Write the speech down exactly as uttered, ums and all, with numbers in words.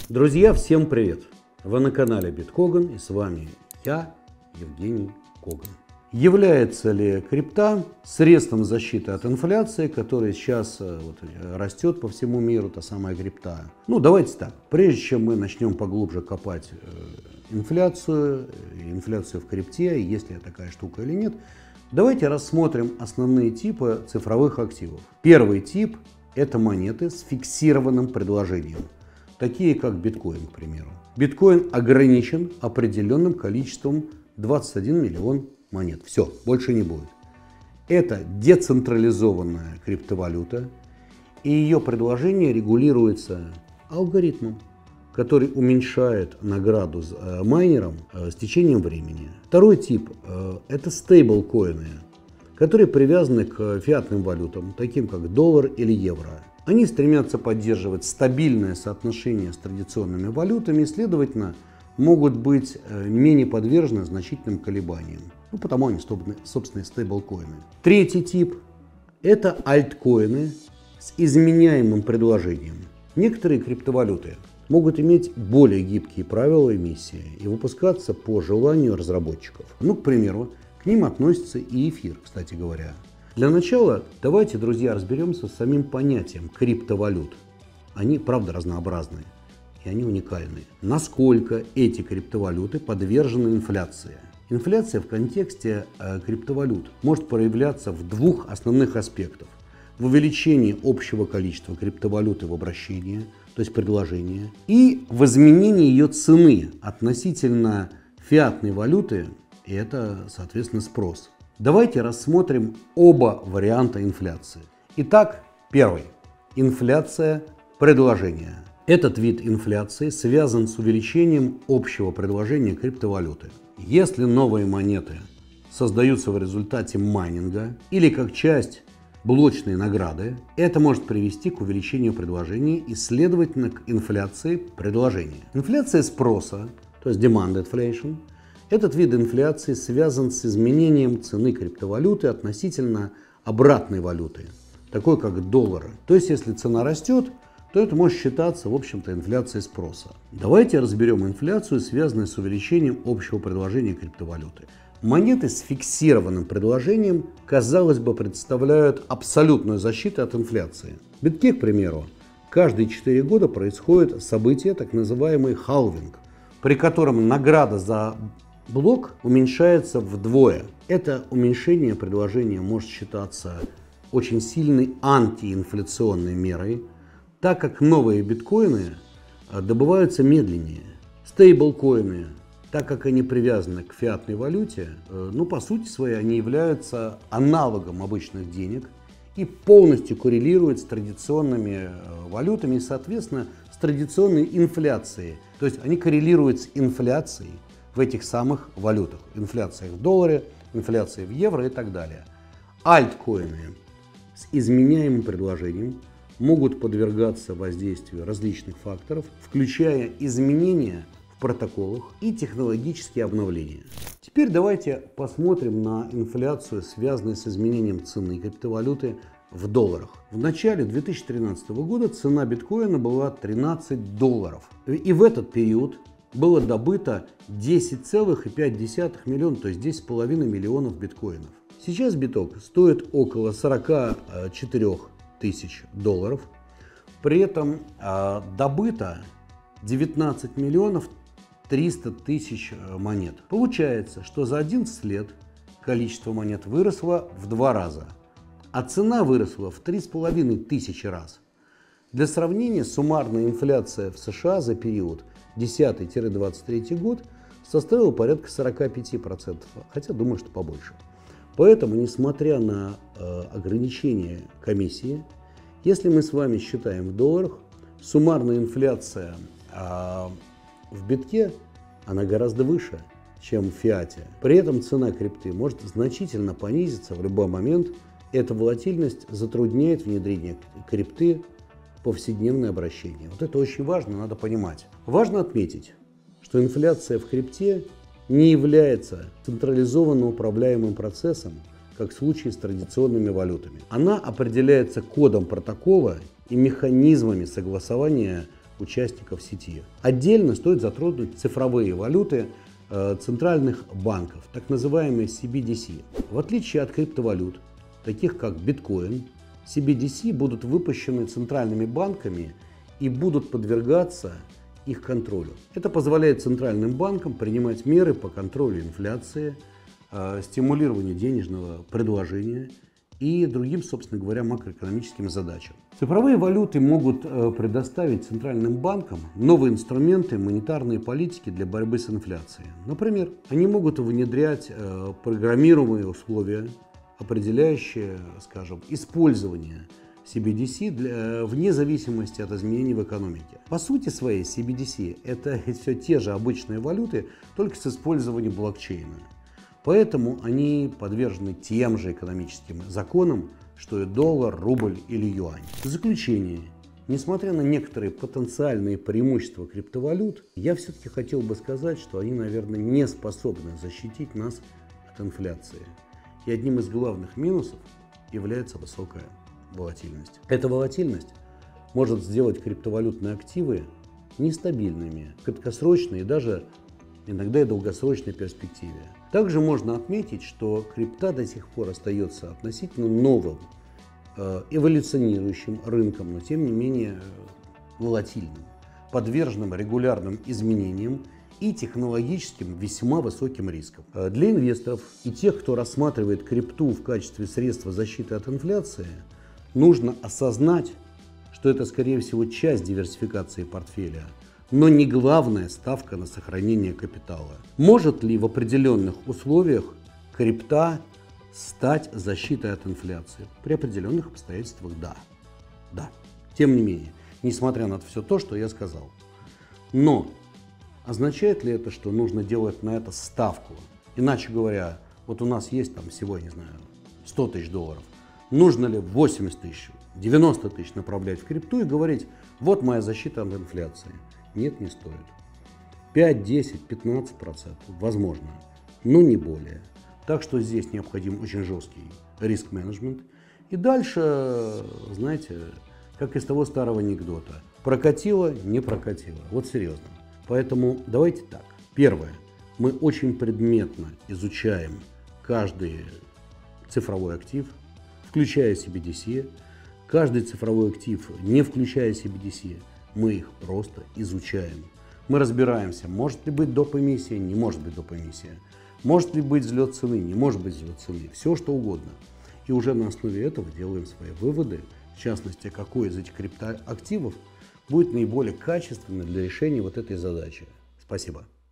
Друзья, всем привет! Вы на канале Биткоган, и с вами я, Евгений Коган. Является ли крипта средством защиты от инфляции, которая сейчас вот, растет по всему миру, та самая крипта? Ну, давайте так. Прежде чем мы начнем поглубже копать инфляцию, инфляцию в крипте, есть ли такая штука или нет, давайте рассмотрим основные типы цифровых активов. Первый тип – это монеты с фиксированным предложением, такие как биткоин, к примеру. Биткоин ограничен определенным количеством двадцать один миллион монет. Все, больше не будет. Это децентрализованная криптовалюта, и ее предложение регулируется алгоритмом, который уменьшает награду майнерам с течением времени. Второй тип – это стейблкоины, которые привязаны к фиатным валютам, таким как доллар или евро. Они стремятся поддерживать стабильное соотношение с традиционными валютами и, следовательно, могут быть менее подвержены значительным колебаниям. Ну, потому они, собственно, стейблкоины. Третий тип – это альткоины с изменяемым предложением. Некоторые криптовалюты могут иметь более гибкие правила эмиссии и выпускаться по желанию разработчиков. Ну, к примеру, к ним относится и эфир, кстати говоря. Для начала давайте, друзья, разберемся с самим понятием криптовалют. Они, правда, разнообразные, и они уникальные. Насколько эти криптовалюты подвержены инфляции? Инфляция в контексте э, криптовалют может проявляться в двух основных аспектах. В увеличении общего количества криптовалюты в обращении, то есть предложения, и в изменении ее цены относительно фиатной валюты, и это, соответственно, спрос. Давайте рассмотрим оба варианта инфляции. Итак, первый. Инфляция предложения. Этот вид инфляции связан с увеличением общего предложения криптовалюты. Если новые монеты создаются в результате майнинга или как часть блочной награды, это может привести к увеличению предложения и, следовательно, к инфляции предложения. Инфляция спроса, то есть demand inflation, этот вид инфляции связан с изменением цены криптовалюты относительно обратной валюты, такой как доллара. То есть, если цена растет, то это может считаться, в общем-то, инфляцией спроса. Давайте разберем инфляцию, связанную с увеличением общего предложения криптовалюты. Монеты с фиксированным предложением, казалось бы, представляют абсолютную защиту от инфляции. В битке, к примеру, каждые четыре года происходит событие, так называемый халвинг, при котором награда за блок уменьшается вдвое. Это уменьшение предложения может считаться очень сильной антиинфляционной мерой, так как новые биткоины добываются медленнее. Стейблкоины, так как они привязаны к фиатной валюте, ну, по сути своей, они являются аналогом обычных денег и полностью коррелируют с традиционными валютами и, соответственно, с традиционной инфляцией. То есть они коррелируют с инфляцией в этих самых валютах. Инфляция в долларе, инфляция в евро и так далее. Альткоины с изменяемым предложением могут подвергаться воздействию различных факторов, включая изменения в протоколах и технологические обновления. Теперь давайте посмотрим на инфляцию, связанную с изменением цены криптовалюты в долларах. В начале две тысячи тринадцатого года цена биткоина была тринадцать долларов. И в этот период было добыто десять целых пять десятых миллиона, то есть десять с половиной миллионов биткоинов. Сейчас биток стоит около сорока четырёх тысяч долларов. При этом э, добыто девятнадцать миллионов триста тысяч монет. Получается, что за одиннадцать лет количество монет выросло в два раза, а цена выросла в три с половиной тысячи раз. Для сравнения, суммарная инфляция в США за период десятый — двадцать третий год составила порядка сорока пяти процентов, хотя думаю, что побольше. Поэтому, несмотря на э, ограничения комиссии, если мы с вами считаем в долларах, суммарная инфляция э, в битке, она гораздо выше, чем в фиате. При этом цена крипты может значительно понизиться в любой момент. Эта волатильность затрудняет внедрение крипты в повседневное обращение. Вот это очень важно, надо понимать. Важно отметить, что инфляция в крипте не является централизованно управляемым процессом, как в случае с традиционными валютами. Она определяется кодом протокола и механизмами согласования участников сети. Отдельно стоит затронуть цифровые валюты э, центральных банков, так называемые си би ди си. В отличие от криптовалют, таких как биткоин, си би ди си будут выпущены центральными банками и будут подвергаться их контролю. Это позволяет центральным банкам принимать меры по контролю инфляции, э, стимулированию денежного предложения и другим, собственно говоря, макроэкономическим задачам. Цифровые валюты могут э, предоставить центральным банкам новые инструменты монетарной политики для борьбы с инфляцией. Например, они могут внедрять э, программируемые условия, определяющие, скажем, использование си би ди си для, вне зависимости от изменений в экономике. По сути своей си би ди си это все те же обычные валюты, только с использованием блокчейна. Поэтому они подвержены тем же экономическим законам, что и доллар, рубль или юань. В заключение, несмотря на некоторые потенциальные преимущества криптовалют, я все-таки хотел бы сказать, что они, наверное, не способны защитить нас от инфляции. И одним из главных минусов является высокая волатильность. Эта волатильность может сделать криптовалютные активы нестабильными, краткосрочной и даже иногда и долгосрочной перспективе. Также можно отметить, что крипта до сих пор остается относительно новым, эволюционирующим рынком, но тем не менее волатильным, подверженным регулярным изменениям и технологическим весьма высоким рискам. Для инвесторов и тех, кто рассматривает крипту в качестве средства защиты от инфляции, нужно осознать, что это, скорее всего, часть диверсификации портфеля, но не главная ставка на сохранение капитала. Может ли в определенных условиях крипта стать защитой от инфляции? При определенных обстоятельствах да. Да. Тем не менее, несмотря на все то, что я сказал. Но означает ли это, что нужно делать на это ставку? Иначе говоря, вот у нас есть там всего, не знаю, сто тысяч долларов. Нужно ли восемьдесят тысяч, девяносто тысяч направлять в крипту и говорить, вот моя защита от инфляции? Нет, не стоит. пять, десять, пятнадцать процентов возможно, но не более. Так что здесь необходим очень жесткий риск-менеджмент. И дальше, знаете, как из того старого анекдота. Прокатило, не прокатило. Вот серьезно. Поэтому давайте так. Первое. Мы очень предметно изучаем каждый цифровой актив, включая си би ди си. Каждый цифровой актив, не включая си би ди си, мы их просто изучаем. Мы разбираемся, может ли быть доп. Эмиссия, не может быть доп. Эмиссия. Может ли быть взлет цены, не может быть взлет цены. Все что угодно. И уже на основе этого делаем свои выводы. В частности, какой из этих криптоактивов будет наиболее качественным для решения вот этой задачи. Спасибо.